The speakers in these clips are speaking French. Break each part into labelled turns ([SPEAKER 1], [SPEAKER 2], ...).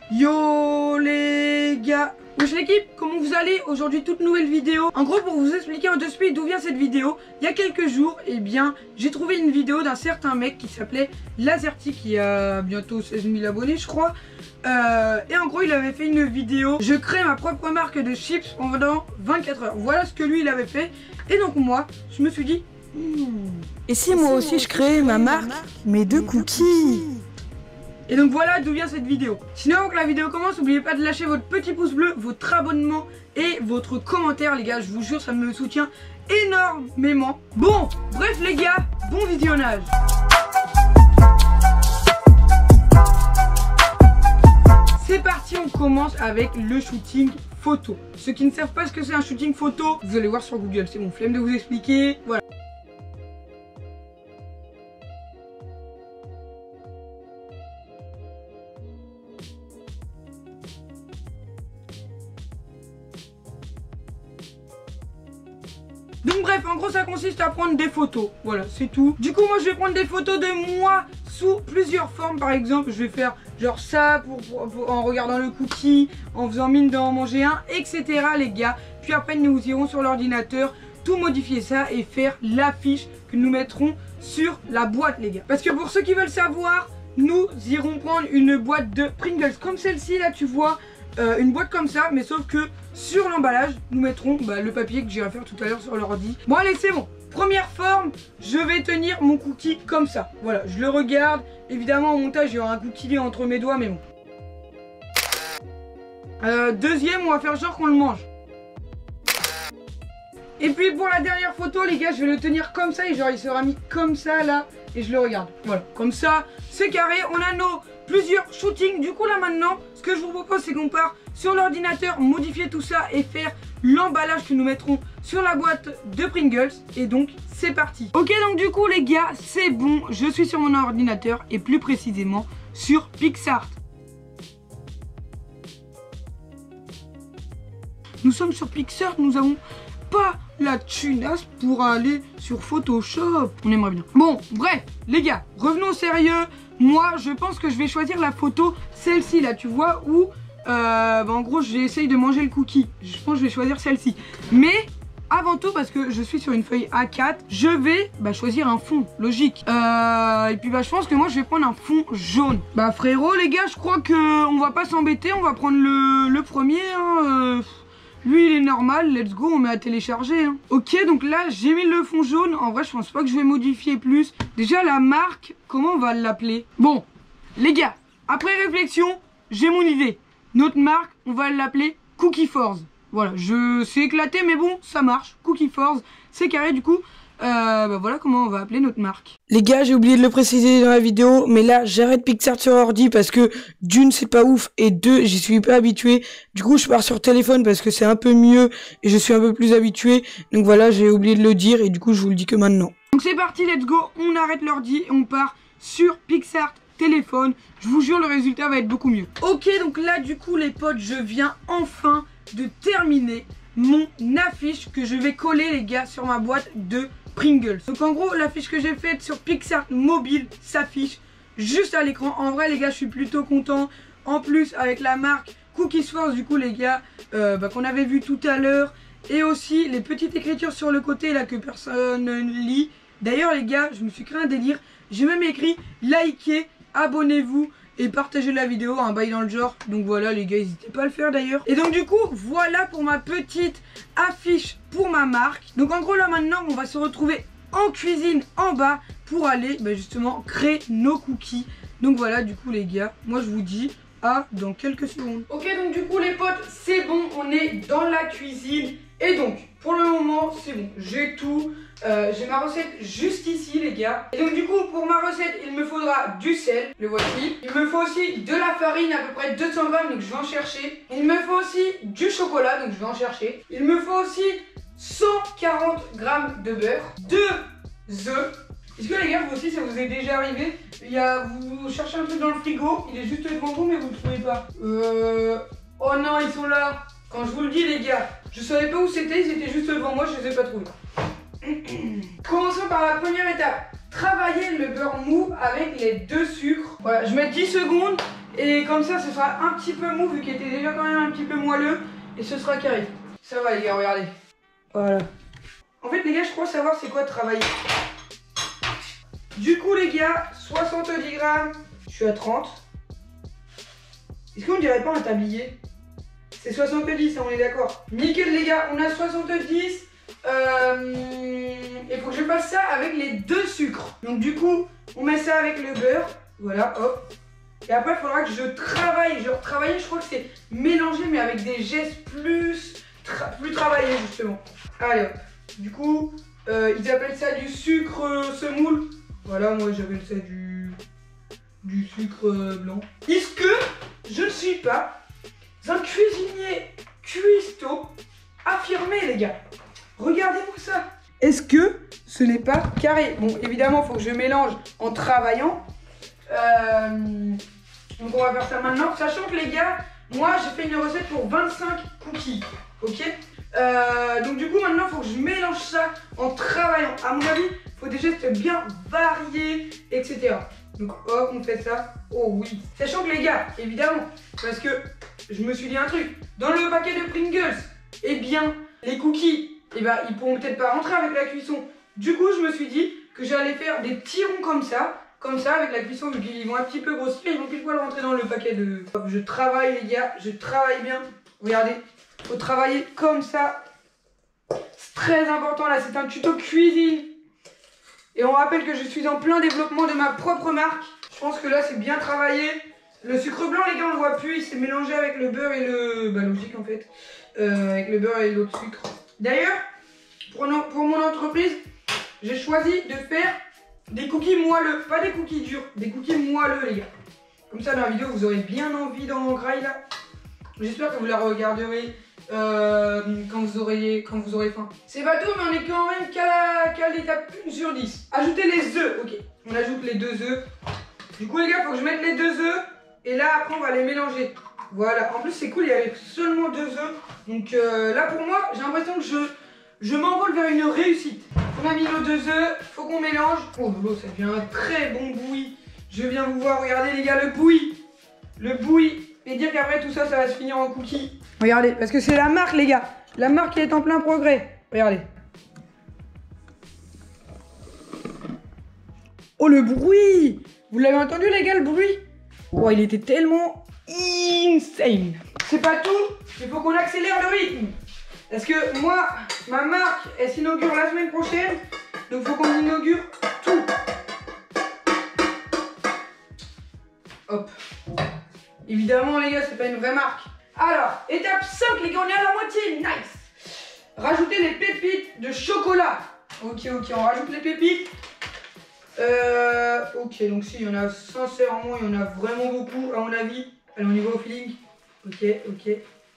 [SPEAKER 1] Yo les gars, wesh l'équipe, comment vous allez? Aujourd'hui toute nouvelle vidéo. En gros, pour vous expliquer en deux speed d'où vient cette vidéo, il y a quelques jours, eh bien j'ai trouvé une vidéo d'un certain mec qui s'appelait Lazerty, qui a bientôt 16 000 abonnés je crois. Et en gros il avait fait une vidéo, je crée ma propre marque de chips pendant 24 heures. Voilà ce que lui il avait fait. Et donc moi je me suis dit
[SPEAKER 2] et si moi aussi je crée ma marque, mais de cookies.
[SPEAKER 1] Et donc voilà d'où vient cette vidéo. Sinon avant que la vidéo commence, n'oubliez pas de lâcher votre petit pouce bleu, votre abonnement et votre commentaire les gars. Je vous jure ça me soutient énormément. Bon, bref les gars, bon visionnage. C'est parti, on commence avec le shooting photo. Ceux qui ne savent pas ce que c'est un shooting photo, vous allez voir sur Google, c'est mon flemme de vous expliquer. Voilà. Donc bref, en gros ça consiste à prendre des photos, voilà c'est tout. Du coup moi je vais prendre des photos de moi sous plusieurs formes. Par exemple je vais faire genre ça en regardant le cookie, en faisant mine d'en manger un, etc. les gars. Puis après nous irons sur l'ordinateur, tout modifier ça et faire l'affiche que nous mettrons sur la boîte les gars. Parce que pour ceux qui veulent savoir, nous irons prendre une boîte de Pringles comme celle-ci là tu vois. Une boîte comme ça, mais sauf que sur l'emballage, nous mettrons le papier que j'irai faire tout à l'heure sur l'ordi. Bon allez c'est bon. Première forme, je vais tenir mon cookie comme ça. Voilà, je le regarde. Évidemment au montage, il y aura un cookie entre mes doigts, mais bon. Deuxième, on va faire genre qu'on le mange. Et puis pour la dernière photo les gars, je vais le tenir comme ça et genre il sera mis comme ça là. Et je le regarde, voilà, comme ça, c'est carré. On a nos plusieurs shootings. Du coup là maintenant, ce que je vous propose c'est qu'on part sur l'ordinateur, modifier tout ça et faire l'emballage que nous mettrons sur la boîte de Pringles. Et donc c'est parti. Ok, donc du coup les gars, c'est bon, je suis sur mon ordinateur et plus précisément sur PicsArt. Nous sommes sur PicsArt, nous avons pas la tunasse pour aller sur Photoshop. On aimerait bien. Bon, bref, les gars, revenons au sérieux. Moi, je pense que je vais choisir la photo, celle-ci là, tu vois, où en gros, j'essaye de manger le cookie. Je pense que je vais choisir celle-ci. Mais avant tout, parce que je suis sur une feuille A4, je vais choisir un fond, logique. Et puis je pense que moi, je vais prendre un fond jaune. Bah frérot, les gars, je crois qu'on va pas s'embêter. On va prendre le premier, hein, lui il est normal, let's go, on met à télécharger hein. Ok, donc là j'ai mis le fond jaune. En vrai je pense pas que je vais modifier plus. Déjà la marque, comment on va l'appeler? Bon les gars, après réflexion, j'ai mon idée. Notre marque, on va l'appeler Cookie Force. Voilà, c'est éclaté mais bon, ça marche. Cookie Force, c'est carré du coup. Voilà comment on va appeler notre marque.
[SPEAKER 2] Les gars, j'ai oublié de le préciser dans la vidéo, mais là j'arrête PicsArt sur ordi parce que d'une c'est pas ouf et deux j'y suis pas habitué. Du coup je pars sur téléphone parce que c'est un peu mieux et je suis un peu plus habitué. Donc voilà, j'ai oublié de le dire et du coup je vous le dis que maintenant.
[SPEAKER 1] Donc c'est parti, let's go, on arrête l'ordi et on part sur PicsArt téléphone. Je vous jure le résultat va être beaucoup mieux. Ok, donc là du coup les potes, je viens enfin de terminer mon affiche que je vais coller les gars sur ma boîte de Pringles. Donc en gros l'affiche que j'ai faite sur PicsArt mobile s'affiche juste à l'écran. En vrai les gars je suis plutôt content. En plus avec la marque Cookie Force du coup les gars qu'on avait vu tout à l'heure. Et aussi les petites écritures sur le côté là que personne ne lit. D'ailleurs les gars je me suis créé un délire. J'ai même écrit likez, abonnez-vous et partagez la vidéo, un bail dans le genre. Donc voilà les gars, n'hésitez pas à le faire d'ailleurs. Et donc du coup, voilà pour ma petite affiche pour ma marque. Donc en gros là maintenant, on va se retrouver en cuisine en bas pour aller justement créer nos cookies. Donc voilà du coup les gars, moi je vous dis à dans quelques secondes. Ok, donc du coup les potes, c'est bon, on est dans la cuisine. Et donc pour le moment c'est bon, j'ai tout. J'ai ma recette juste ici les gars. Et donc du coup pour ma recette il me faudra du sel, le voici. Il me faut aussi de la farine, à peu près 200 grammes, donc je vais en chercher. Il me faut aussi du chocolat, donc je vais en chercher. Il me faut aussi 140 grammes de beurre, 2 œufs. Est-ce que les gars vous aussi ça vous est déjà arrivé? Vous cherchez un truc dans le frigo, il est juste devant vous mais vous ne le trouvez pas. Oh non, ils sont là. Quand je vous le dis les gars, je savais pas où c'était, ils étaient juste devant moi, je les ai pas trouvés. Commençons par la première étape. Travailler le beurre mou avec les 2 sucres. Voilà, je mets 10 secondes Et comme ça, ce sera un petit peu mou vu qu'il était déjà quand même un petit peu moelleux. Et ce sera carré. Ça va les gars, regardez. Voilà. En fait les gars, je crois savoir c'est quoi travailler. Du coup les gars, 70 grammes, je suis à 30. Est-ce qu'on dirait pas un tablier? C'est 70, hein, on est d'accord. Nickel les gars, on a 70. Il faut que je fasse ça avec les 2 sucres. Donc du coup, on met ça avec le beurre. Voilà, hop. Et après, il faudra que je travaille. Genre travailler, je crois que c'est mélanger mais avec des gestes plus travaillés justement. Allez hop. Du coup, ils appellent ça du sucre semoule. Voilà, moi j'appelle ça du sucre blanc. Est-ce que je ne suis pas un cuisinier cuistot affirmé les gars? Regardez-moi ça. Est-ce que ce n'est pas carré? Bon, évidemment, il faut que je mélange en travaillant. Donc on va faire ça maintenant. Sachant que les gars, moi j'ai fait une recette pour 25 cookies. Ok, donc du coup maintenant il faut que je mélange ça en travaillant. À mon avis, il faut des gestes bien variés, etc. Donc hop, on fait ça. Oh oui. Sachant que les gars, évidemment, parce que je me suis dit un truc. Dans le paquet de Pringles, eh bien, les cookies, eh ben, ils pourront peut-être pas rentrer avec la cuisson. Du coup, je me suis dit que j'allais faire des petits ronds comme ça avec la cuisson, vu qu'ils vont un petit peu grossir, ils vont pile poil rentrer dans le paquet de... Je travaille les gars, je travaille bien. Regardez, faut travailler comme ça. C'est très important là, c'est un tuto cuisine. Et on rappelle que je suis en plein développement de ma propre marque. Je pense que là c'est bien travaillé. Le sucre blanc les gars on le voit plus, il s'est mélangé avec le beurre et le... Bah logique en fait. Avec le beurre et l'autre sucre. D'ailleurs, pour mon entreprise, j'ai choisi de faire des cookies moelleux, pas des cookies durs, des cookies moelleux les gars. Comme ça dans la vidéo vous aurez bien envie d'en grailler là. J'espère que vous la regarderez quand vous aurez faim. C'est pas tout mais on est quand même qu'à l'étape 1 sur 10. Ajoutez les œufs, ok. On ajoute les 2 œufs. Du coup les gars, faut que je mette les 2 œufs. Et là après on va les mélanger. Voilà, en plus c'est cool, il y avait seulement 2 œufs. Donc là pour moi, j'ai l'impression que je m'envole vers une réussite. On a mis nos 2 œufs, faut qu'on mélange. Oh l'eau, ça devient un très bon bouilli. Je viens vous voir, regardez les gars, le bouilli. Le bouilli. Et dire qu'après tout ça, ça va se finir en cookies. Regardez, parce que c'est la marque les gars. La marque qui est en plein progrès. Regardez. Oh le bruit. Vous l'avez entendu les gars, le bruit? Oh, il était tellement insane. C'est pas tout, il faut qu'on accélère le rythme. Parce que moi, ma marque, elle s'inaugure la semaine prochaine. Donc il faut qu'on inaugure tout. Hop. Évidemment les gars, c'est pas une vraie marque. Alors, étape 5 les gars, on est à la moitié, nice. Rajoutez les pépites de chocolat. Ok, on rajoute les pépites. Ok, donc si, il y en a sincèrement, il y en a vraiment beaucoup à mon avis. Allez, on y va au feeling. Ok.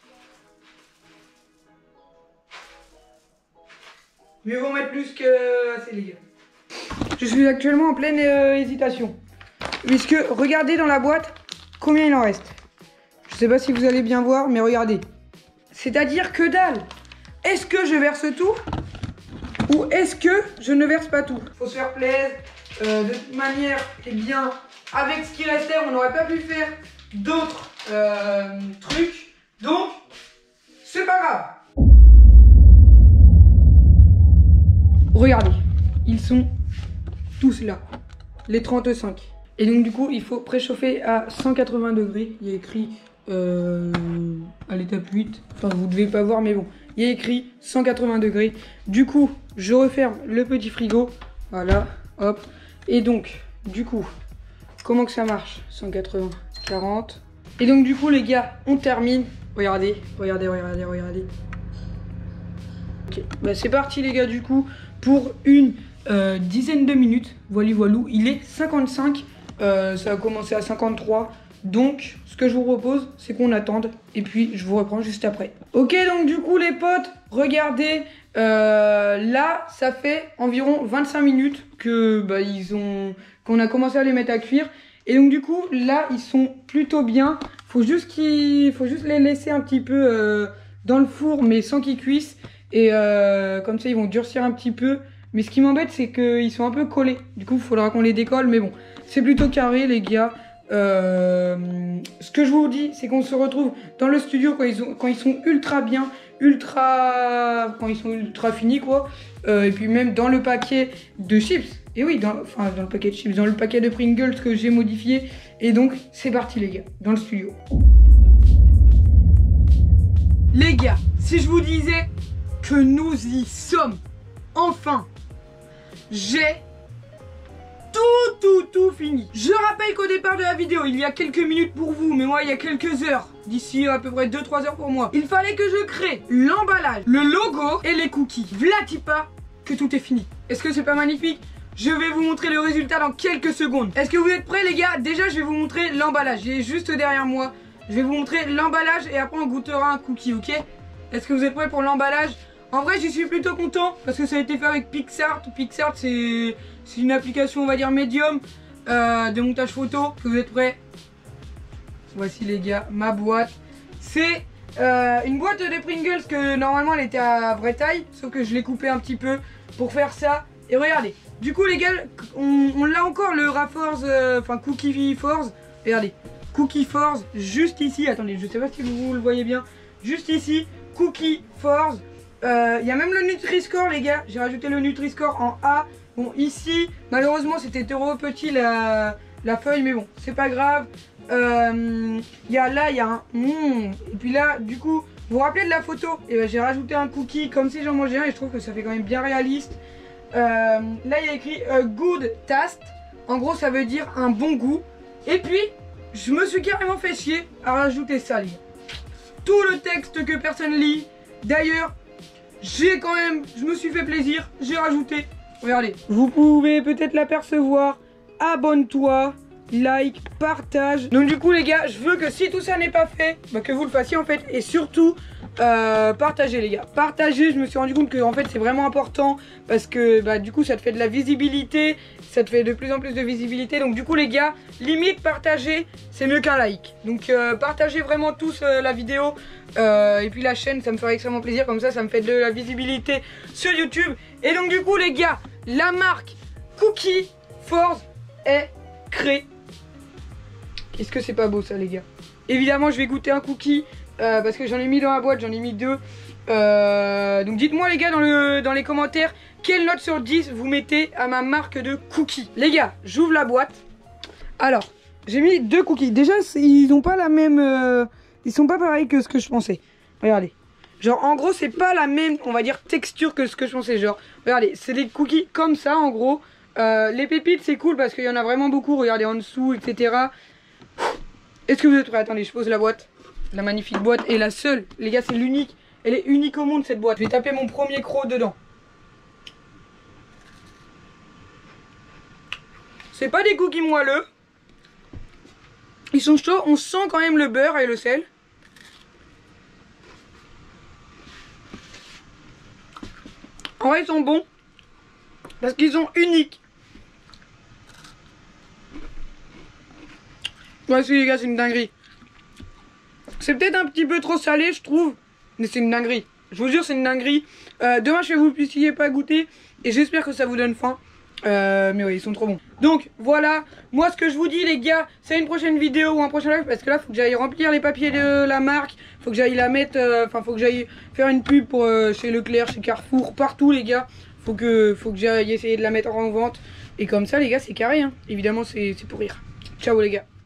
[SPEAKER 1] Mieux vaut mettre plus que assez les gars. Je suis actuellement en pleine hésitation. Puisque, regardez dans la boîte combien il en reste. Je sais pas si vous allez bien voir, mais regardez. C'est-à-dire que dalle. Est-ce que je verse tout? Ou est-ce que je ne verse pas tout? Faut se faire plaisir. De toute manière, eh bien, avec ce qui restait, on n'aurait pas pu faire d'autres trucs. Donc, c'est pas grave. Regardez, ils sont tous là. Les 35. Et donc du coup, il faut préchauffer à 180 degrés. Il y a écrit à l'étape 8. Enfin, vous ne devez pas voir, mais bon. Il y a écrit 180 degrés. Du coup, je referme le petit frigo. Voilà, hop. Et donc, du coup, comment que ça marche? 180, 40. Et donc du coup, les gars, on termine. Regardez. Ok, bah c'est parti les gars, du coup, pour une dizaine de minutes. Voilou, il est 55. Ça a commencé à 53. Donc, ce que je vous propose, c'est qu'on attende. Et puis, je vous reprends juste après. Ok, donc du coup, les potes, regardez. Là, ça fait environ 25 minutes que qu'on a commencé à les mettre à cuire. Et donc, du coup, là, ils sont plutôt bien. Faut juste les laisser un petit peu dans le four, mais sans qu'ils cuisent. Et comme ça, ils vont durcir un petit peu. Mais ce qui m'embête, c'est qu'ils sont un peu collés. Du coup, il faudra qu'on les décolle. Mais bon, c'est plutôt carré, les gars. Ce que je vous dis, c'est qu'on se retrouve dans le studio quand ils sont ultra bien, quand ils sont ultra finis quoi. Et puis même dans le paquet de chips. Et oui, dans le paquet de chips, dans le paquet de Pringles que j'ai modifié. Et donc, c'est parti les gars, dans le studio. Les gars, si je vous disais que nous y sommes, enfin, j'ai tout fini. Je rappelle qu'au départ de la vidéo, il y a quelques minutes pour vous, mais moi il y a quelques heures, d'ici à peu près 2-3 heures pour moi, il fallait que je crée l'emballage, le logo et les cookies. Vlati pas que tout est fini. Est-ce que c'est pas magnifique? Je vais vous montrer le résultat dans quelques secondes. Est-ce que vous êtes prêts les gars? Déjà je vais vous montrer l'emballage, il est juste derrière moi. Je vais vous montrer l'emballage et après on goûtera un cookie, ok? Est-ce que vous êtes prêts pour l'emballage? En vrai, j'y suis plutôt content parce que ça a été fait avec PicsArt. PicsArt, c'est une application, on va dire, médium de montage photo. Est-ce que vous êtes prêts? Voici, les gars, ma boîte. C'est une boîte de Pringles que normalement elle était à vraie taille, sauf que je l'ai coupé un petit peu pour faire ça. Et regardez, du coup, les gars, on l'a encore le Raforce, Cookie Force. Regardez, Cookie Force juste ici. Attendez, je sais pas si vous le voyez bien. Juste ici, Cookie Force. Il y a même le Nutri-Score les gars, j'ai rajouté le Nutri-Score en A. Bon ici, malheureusement c'était trop petit la feuille, mais bon, c'est pas grave. Il y a un et puis là, du coup, vous vous rappelez de la photo? Et ben, j'ai rajouté un cookie comme si j'en mangeais un et je trouve que ça fait quand même bien réaliste. Là il y a écrit good taste, en gros ça veut dire un bon goût. Et puis, je me suis carrément fait chier à rajouter ça les gars. Tout le texte que personne lit. D'ailleurs, je me suis fait plaisir, j'ai rajouté, regardez, vous pouvez peut-être l'apercevoir, abonne-toi, like, partage. Donc du coup les gars, je veux que si tout ça n'est pas fait, bah, que vous le fassiez en fait, et surtout, partagez les gars, partagez. Je me suis rendu compte que en fait c'est vraiment important, parce que bah, du coup ça te fait de la visibilité, ça te fait de plus en plus de visibilité, donc du coup les gars, limite partager, c'est mieux qu'un like. Donc partagez vraiment tous la vidéo. Et puis la chaîne, ça me ferait extrêmement plaisir, comme ça me fait de la visibilité sur YouTube. Et donc du coup les gars, la marque Cookie Force est créée. Est-ce que c'est pas beau ça les gars? Évidemment je vais goûter un cookie parce que j'en ai mis dans la boîte, j'en ai mis 2. Donc dites-moi les gars dans les commentaires quelle note sur 10 vous mettez à ma marque de cookies. Les gars, j'ouvre la boîte. Alors, j'ai mis 2 cookies. Déjà ils n'ont pas la même... ils sont pas pareils que ce que je pensais. Regardez. Genre en gros c'est pas la même, on va dire, texture que ce que je pensais. Genre, regardez, c'est des cookies comme ça en gros. Les pépites c'est cool parce qu'il y en a vraiment beaucoup. Regardez en dessous, etc. Est-ce que vous êtes prêts? Attendez, je pose la boîte. La magnifique boîte. Et la seule, les gars, c'est l'unique. Elle est unique au monde cette boîte. Je vais taper mon premier croc dedans. C'est pas des cookies moelleux. Ils sont chauds, on sent quand même le beurre et le sel. En vrai ils sont bons. Parce qu'ils sont uniques. Ouais si les gars, c'est une dinguerie. C'est peut-être un petit peu trop salé je trouve, mais c'est une dinguerie. Je vous jure c'est une dinguerie. Demain je vais vous puissiez pas goûter. Et j'espère que ça vous donne faim. Mais oui, ils sont trop bons. Donc voilà, moi ce que je vous dis les gars, c'est une prochaine vidéo ou un prochain live, parce que là faut que j'aille remplir les papiers de la marque, faut que j'aille la mettre, faut que j'aille faire une pub pour chez Leclerc, chez Carrefour, partout les gars. Faut que j'aille essayer de la mettre en vente. Et comme ça les gars c'est carré hein. Évidemment c'est pour rire. Ciao les gars.